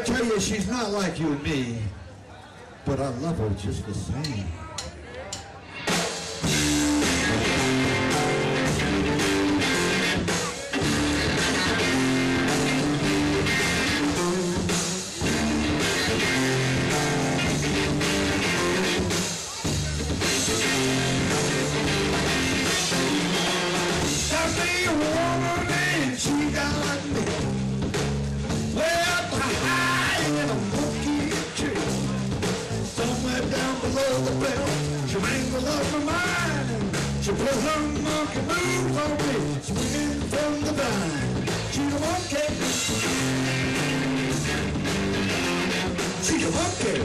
I tell you, she's not like you and me, but I love her just the same. She put her monkey moves on me, swinging from the vine. She's a monkey. She's a monkey.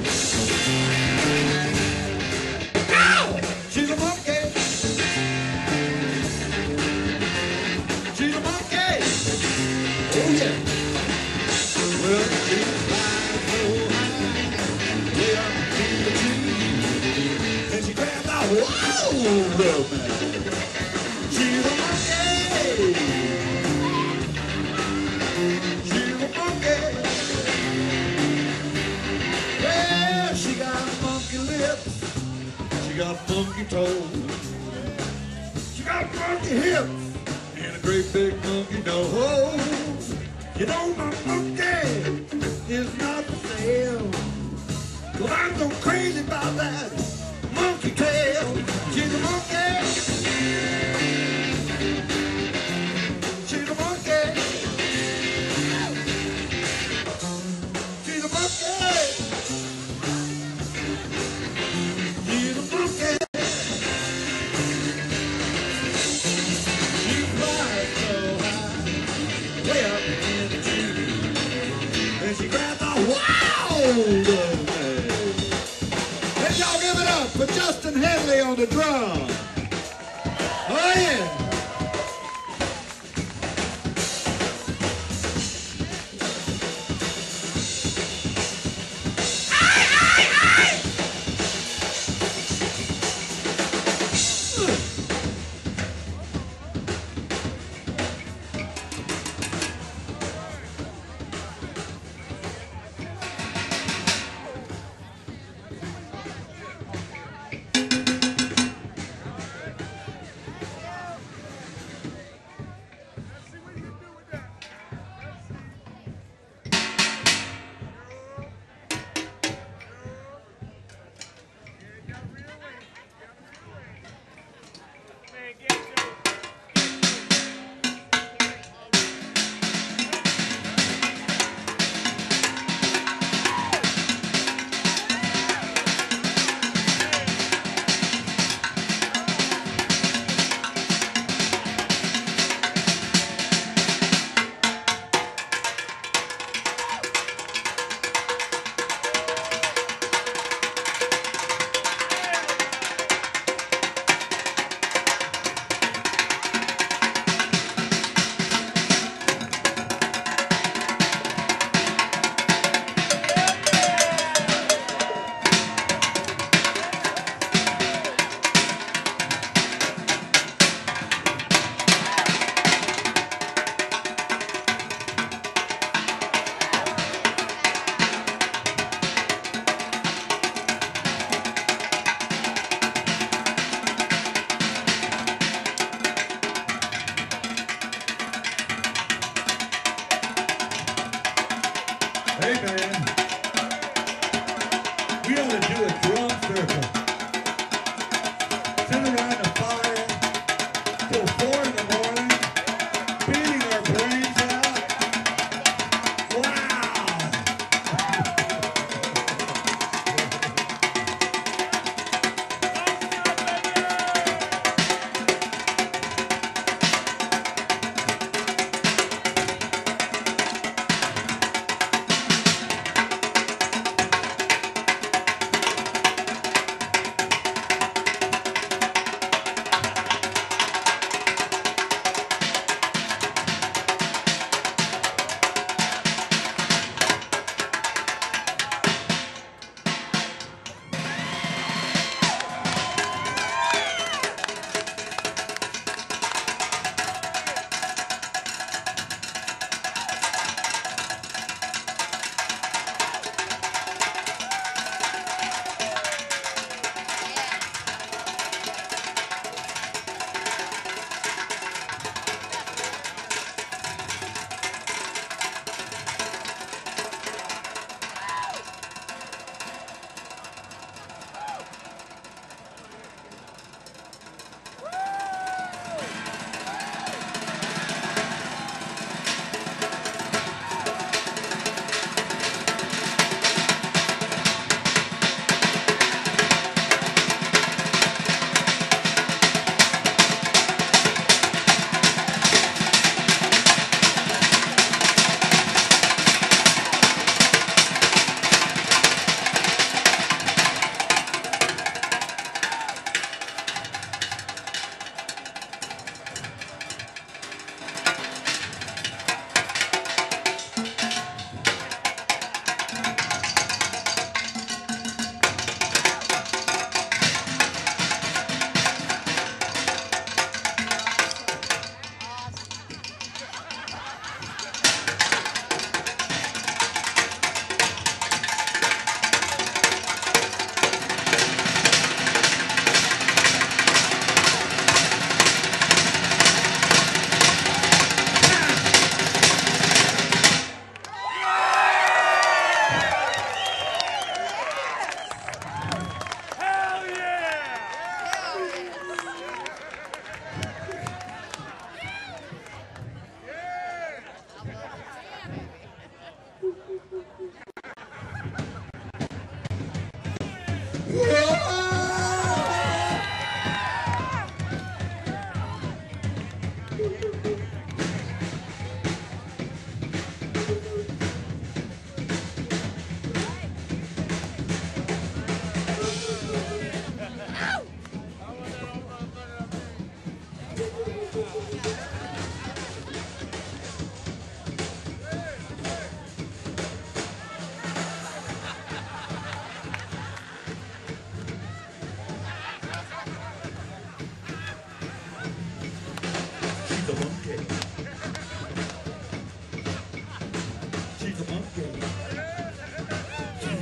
Ow! She's a monkey. She's a monkey. Oh yeah. Well, she's flying so high, way up in the tree, and she grabbed out. Whoa, well, man. She's a monkey. She's a monkey. Well, she got monkey lips. She got funky toes. She got monkey hips and a great big monkey nose. You know my monkey is not for sale. Well, I'm so crazy about that monkey tail. She's a monkey. She's a monkey. She's a monkey. She's a monkey. She flies so high, way up in the tree, and she grabs a wild man. Let y'all give it up for Justin Henley on the drum. Oh yeah. Hey man, we ought to do a drum circle. Sit around the fire till 4 in the morning, beating our brains out. Wow!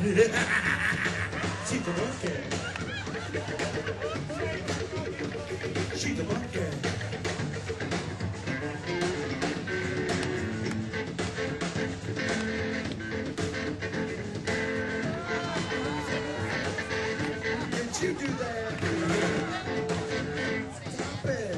She's a monkey. She's a monkey. Did you do that? Stop it.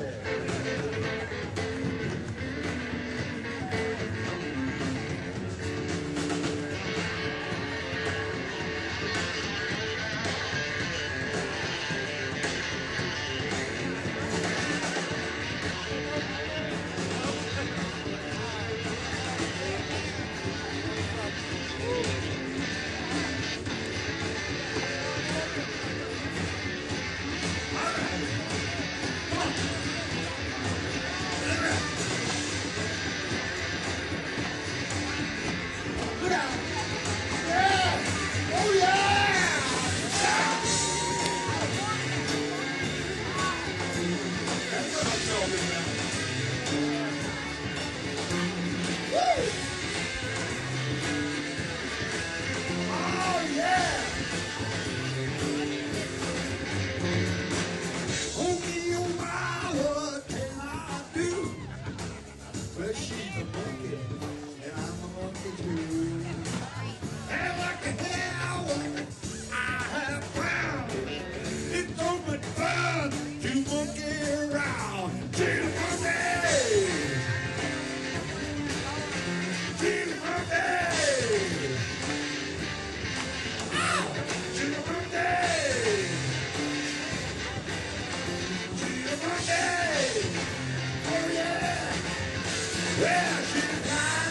Look out! Yeah! Oh yeah! That's what I'm talking about. Woo! Oh yeah! Okay, oh my, what can I do? Well, she's a monkey, and I'm a monkey too. And like a hell, I have found it's so much fun to monkey around. She's a monkey! She's a monkey! She's a monkey! She's a monkey! Oh yeah! Well, she's fine.